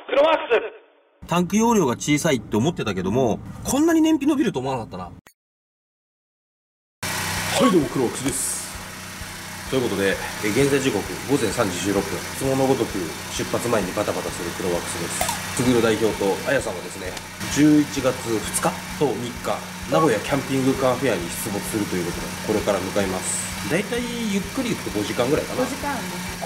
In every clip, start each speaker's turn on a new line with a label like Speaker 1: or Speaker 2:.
Speaker 1: クロマークス。タンク容量が小さいって思ってたけども、こんなに燃費伸びると思わなかったな。はい、どうもクロマークスです。ということで、現在時刻午前3時16分、いつものごとく出発前にバタバタするクロワークスです。つぐる代表とあやさんはですね、11月2日と3日、名古屋キャンピングカーフェアに出没するということで、これから向かいます。だいたいゆっくり行くと5時間ぐらいかな。5時間です。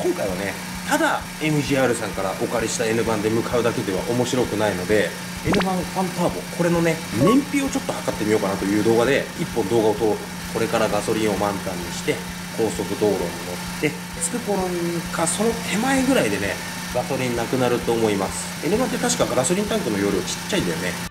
Speaker 1: 今回はね、ただ MGR さんからお借りした N 版で向かうだけでは面白くないので、 N 版ファンターボ、これのね、燃費をちょっと測ってみようかなという動画で1本動画を撮ろうと。これからガソリンを満タンにして高速道路に乗って着く頃かその手前ぐらいでね、ガソリンなくなると思います。 N 版って確かガソリンタンクの容量ちっちゃいんだよね。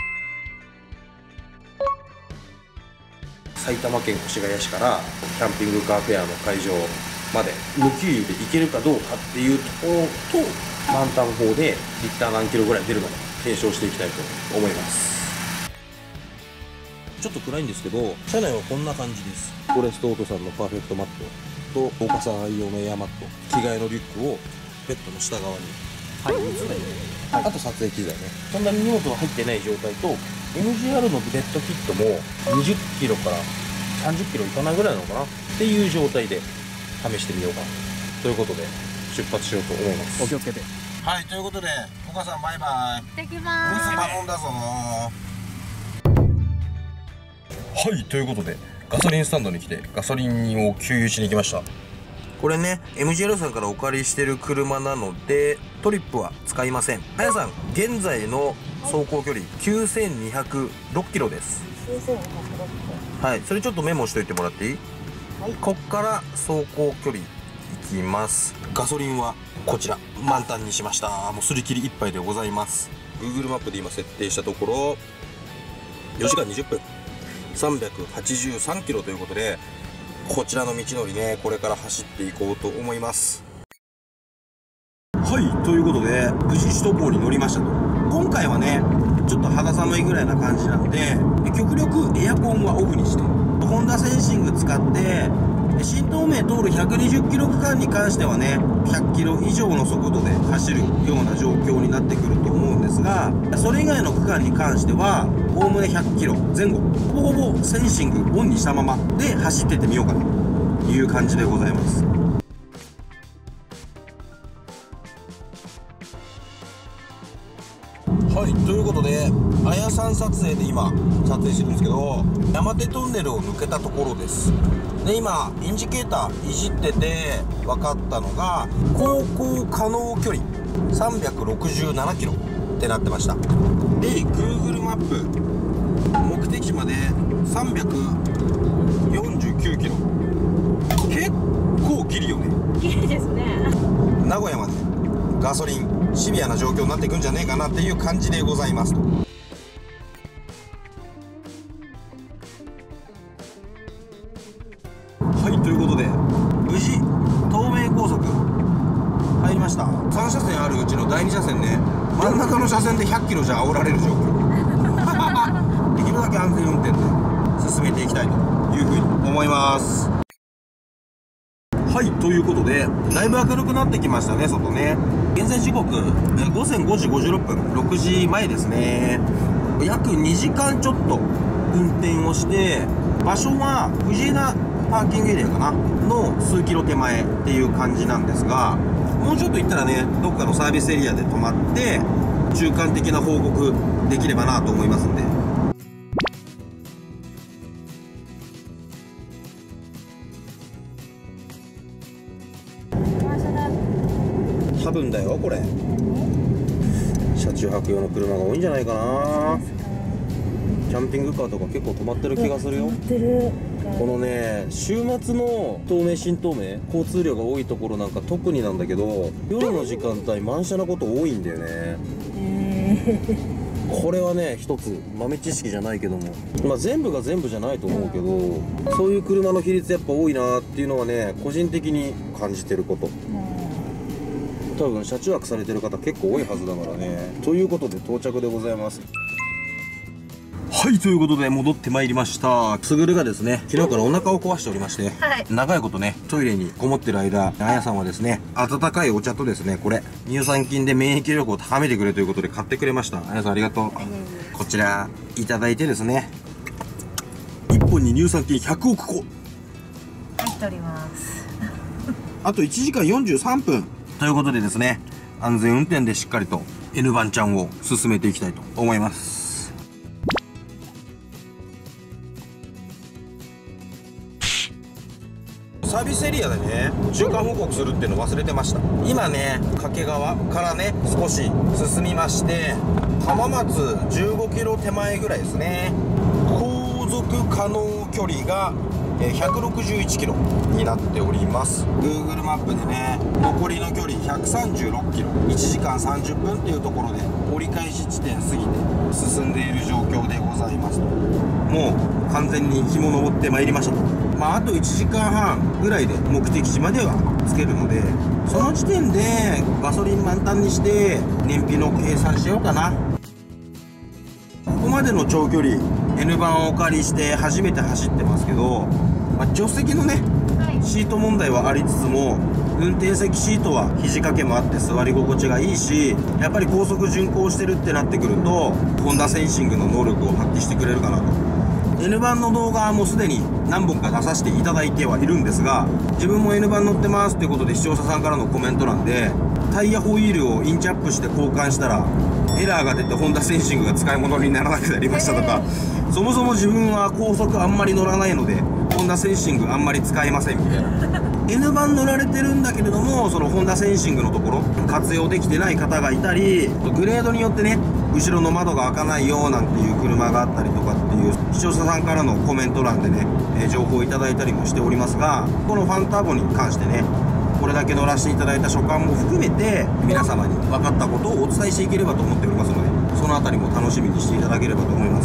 Speaker 1: 埼玉県越谷市からキャンピングカーフェアの会場まで無給油で行けるかどうかっていうところと、満タン砲でリッター何キロぐらい出るのか検証していきたいと思います。ちょっと暗いんですけど、車内はこんな感じです。フォレストオートさんのパーフェクトマットと岡さん愛用のエアマット、着替えのリュックをベッドの下側に3台、あと撮影機材ね。そんなに荷物が入ってない状態と MGR のベッドキットも20キロから30キロいかないぐらいなのかなっていう状態で試してみようかなということで出発しようと思います。お気をつけて。はい、ということで岡さんバイバイ。行ってきます。留守頼んだぞ。はい、ということでガソリンスタンドに来てガソリンを給油しに来ました。これね MGR さんからお借りしてる車なのでトリップは使いません。あやさん、現在の走行距離9206キロです。9206キロ。はい、それちょっとメモしといてもらっていい？はい。こっから走行距離いきます。ガソリンはこちら満タンにしました。もうすり切り1杯でございます。 Google マップで今設定したところ4時間20分383キロということで、こちらの道のりね、これから走っていこうと思います。はい、ということで無事首都高に乗りましたと。今回はねちょっと肌寒いぐらいな感じなので、極力エアコンはオフにして、ホンダセンシング使って新東名通る120キロ区間に関してはね100キロ以上の速度で走るような状況になってくると思うんですが、それ以外の区間に関してはおおむね100キロ前後、ほぼほぼセンシングオンにしたままで走ってってみようかなという感じでございます。はい、ということであやさん撮影で今撮影してるんですけど、山手トンネルを抜けたところです。で今インジケーターいじってて分かったのが、航行可能距離367キロってなってました。で Google マップ目的地まで349キロ、結構ギリよね。ギリですね。名古屋までガソリンシビアな状況になっていくんじゃねえかなっていう感じでございますと。はい、ということで無事東名高速入りました。3車線あるうちの第2車線ね、真ん中の車線で100キロじゃ煽られる状況できるだけ安全運転で進めていきたいというふうに思います。はい、ということでだいぶ明るくなってきましたね、外ね。現在時刻午前5時56分、6時前ですね。約2時間ちょっと運転をして、場所は藤枝パーキングエリアかなの数キロ手前っていう感じなんですが、もうちょっと行ったらねどっかのサービスエリアで止まって中間的な報告できればなと思いますんで。多分だよこれ、車中泊用の車が多いんじゃないかな。キャンピングカーとか結構止まってる気がするよ。このね週末の東名新東名交通量が多いところなんか特になんだけど、夜の時間帯満車なこと多いんだよね。これはね一つ豆知識じゃないけども、まあ全部が全部じゃないと思うけど、そういう車の比率やっぱ多いなっていうのはね個人的に感じてること。多分車中泊されてる方結構多いはずだからね。ということで到着でございます。 はい、ということで戻ってまいりました。すぐるがですね、昨日からお腹を壊しておりまして、
Speaker 2: はい、
Speaker 1: 長いことね、トイレにこもってる間、あやさんはですね、温かいお茶とですね、これ、乳酸菌で免疫力を高めてくれということで買ってくれました。あやさんありがとう。こちら、いただいてですね、1本に乳酸菌100億個。
Speaker 2: 入っております。
Speaker 1: あと1時間43分。ということでですね、安全運転でしっかりと N 番ちゃんを進めていきたいと思います。サービスエリアでね、中間報告するっていうの忘れてました。今ね、掛川からね、少し進みまして、浜松15キロ手前ぐらいですね。航続可能距離が161キロになっております。 Google マップでね、残りの距離136キロ、1時間30分っていうところで折り返し地点過ぎて進んでいる状況でございますと。もう完全に日も昇ってまいりましたと。あと1時間半ぐらいで目的地までは着けるので、その時点でガソリン満タンにして燃費の計算しようかな。ここまでの長距離 N 番をお借りして初めて走ってますけど、助手席のね、シート問題はありつつも、運転席シートは肘掛けもあって座り心地がいいし、やっぱり高速巡航してるってなってくるとホンダセンシングの能力を発揮してくれるかなと。N 版の動画はもうすでに何本か出させていただいてはいるんですが、自分も N 版乗ってますってことで視聴者さんからのコメント欄で、タイヤホイールをインチアップして交換したらエラーが出てホンダセンシングが使い物にならなくなりましたとか、そもそも自分は高速あんまり乗らないのでホンダセンシングあんまり使えませんみたいなN 版乗られてるんだけれども、そのホンダセンシングのところ活用できてない方がいたり、グレードによってね、後ろの窓が開かないよなんていう車があったりとかっていう視聴者さんからのコメント欄でね、情報をいただいたりもしておりますが、このファンターボに関してね、これだけ乗らせていただいた所感も含めて皆様に分かったことをお伝えしていければと思っておりますので、そのあたりも楽しみにしていただければと思います。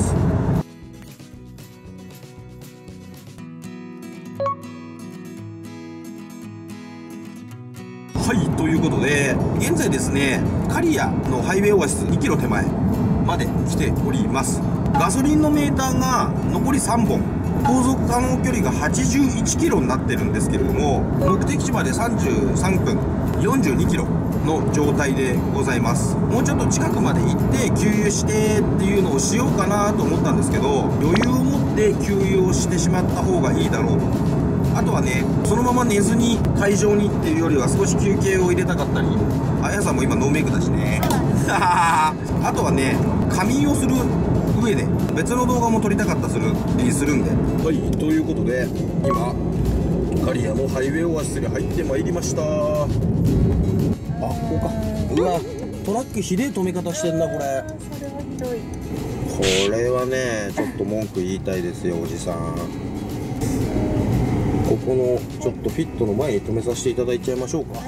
Speaker 1: はい、ということで現在ですね、刈谷のハイウェイオアシス2キロ手前まで来ております。ガソリンのメーターが残り3本、航続可能距離が81キロになってるんですけれども、目的地まで33分42キロの状態でございます。もうちょっと近くまで行って給油してっていうのをしようかなと思ったんですけど、余裕を持って給油をしてしまった方がいいだろうと。あとはね、そのまま寝ずに会場にっていうよりは少し休憩を入れたかったり、あやさんも今ノーメイクだしねあとはね、仮眠をする上で別の動画も撮りたかったりするんで、はい、ということで今刈谷のハイウェイオアシスに入ってまいりました。あ、ここか。うわ、トラックひでえ止め方してんなこれ。
Speaker 2: それはひどい。
Speaker 1: これはね、ちょっと文句言いたいですよおじさん。ここのちょっとフィットの前に止めさせていただいちゃいましょうか。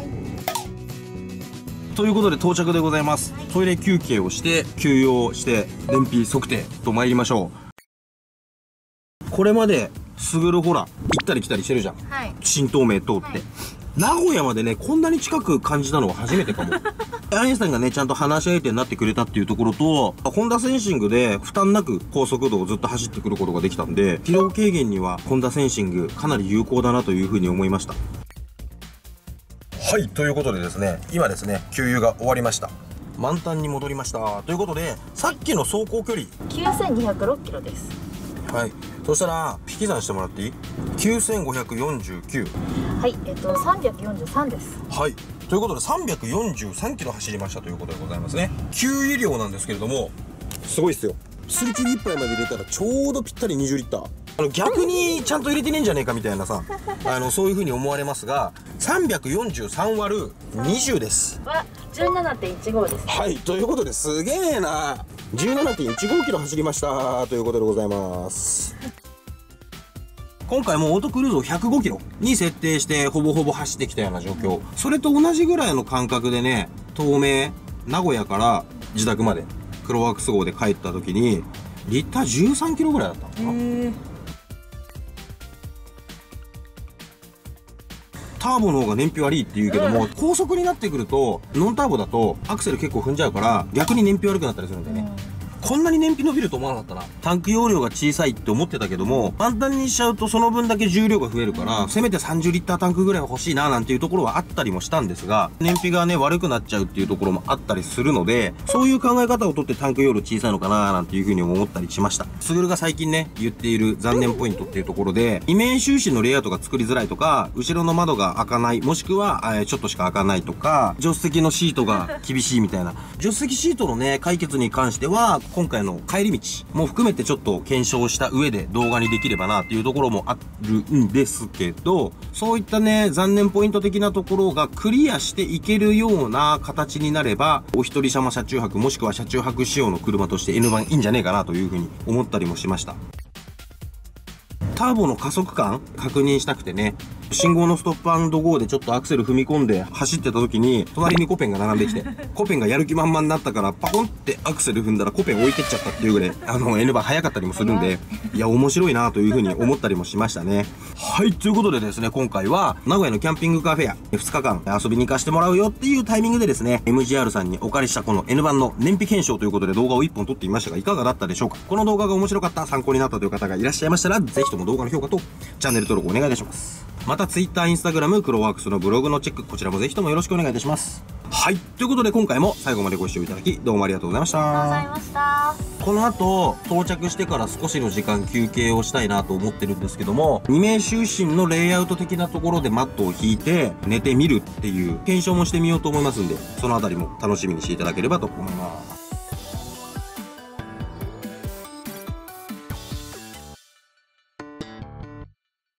Speaker 1: ということで到着でございます。トイレ休憩をして給油をして燃費測定と参りましょう。これまですぐるほら行ったり来たりしてるじゃん、
Speaker 2: はい、
Speaker 1: 新東名通って、名古屋までねこんなに近く感じたのは初めてかもアインさんがねちゃんと話し相手になってくれたっていうところと、ホンダセンシングで負担なく高速度をずっと走ってくることができたんで、疲労軽減にはホンダセンシングかなり有効だなというふうに思いました。はい、ということでですね、今ですね給油が終わりました。満タンに戻りましたということで、さっきの走行距離
Speaker 2: 9206キロです。
Speaker 1: はい、そしたら引き算してもらっていい？ 9549。
Speaker 2: はい、343です。
Speaker 1: はい、ということで343キロ走りましたということでございますね。給油量なんですけれどもすごいっすよ。すり切り1杯まで入れたらちょうどぴったり20リッター。逆にちゃんと入れてねえんじゃねえかみたいなさそういう風に思われますが、343割る20です
Speaker 2: は 17.15 です。
Speaker 1: はい、ということですげえな。 17.15 キロ走りましたということでございます。今回もオートクルーズを105キロに設定してほぼほぼ走ってきたような状況、それと同じぐらいの感覚でね、東名名古屋から自宅まで黒ワークス号で帰った時にリッター13キロぐらいだったのかな。ターボの方が燃費悪いって言うけども、高速になってくるとノンターボだとアクセル結構踏んじゃうから逆に燃費悪くなったりするんだよね。 こんなに燃費伸びると思わなかったな。タンク容量が小さいって思ってたけども、簡単にしちゃうとその分だけ重量が増えるから、せめて30リッタータンクぐらいは欲しいななんていうところはあったりもしたんですが、燃費がね、悪くなっちゃうっていうところもあったりするので、そういう考え方をとってタンク容量小さいのかななんていうふうに思ったりしました。スグルが最近ね、言っている残念ポイントっていうところで、二面収支のレイアウトが作りづらいとか、後ろの窓が開かない、もしくは、ちょっとしか開かないとか、助手席のシートが厳しいみたいな。助手席シートのね、解決に関しては、今回の帰り道も含めてちょっと検証した上で動画にできればなっていうところもあるんですけど、そういったね、残念ポイント的なところがクリアしていけるような形になれば、お一人様車中泊もしくは車中泊仕様の車として N 版いいんじゃねえかなというふうに思ったりもしました。ターボの加速感確認したくてね、信号のストップ&ゴーでちょっとアクセル踏み込んで走ってた時に、隣にコペンが並んできて、コペンがやる気満々になったから、パコンってアクセル踏んだらコペン置いてっちゃったっていうぐらい、N バー早かったりもするんで、いや、面白いなというふうに思ったりもしましたね。はい、ということでですね、今回は、名古屋のキャンピングカフェや2日間遊びに行かしてもらうよっていうタイミングでですね、MGR さんにお借りしたこの N 版の燃費検証ということで動画を1本撮ってみましたが、いかがだったでしょうか。この動画が面白かった、参考になったという方がいらっしゃいましたら、ぜひとも動画の評価とチャンネル登録お願いいたします。また Twitter、Instagram、クロワークスのブログのチェック、こちらもぜひともよろしくお願いいたします。はい。ということで今回も最後までご視聴いただき、どうもありがとうございました。
Speaker 2: ありがとうございました。
Speaker 1: この後、到着してから少しの時間休憩をしたいなと思ってるんですけども、二面就寝のレイアウト的なところでマットを引いて寝てみるっていう検証もしてみようと思いますんで、そのあたりも楽しみにしていただければと思います。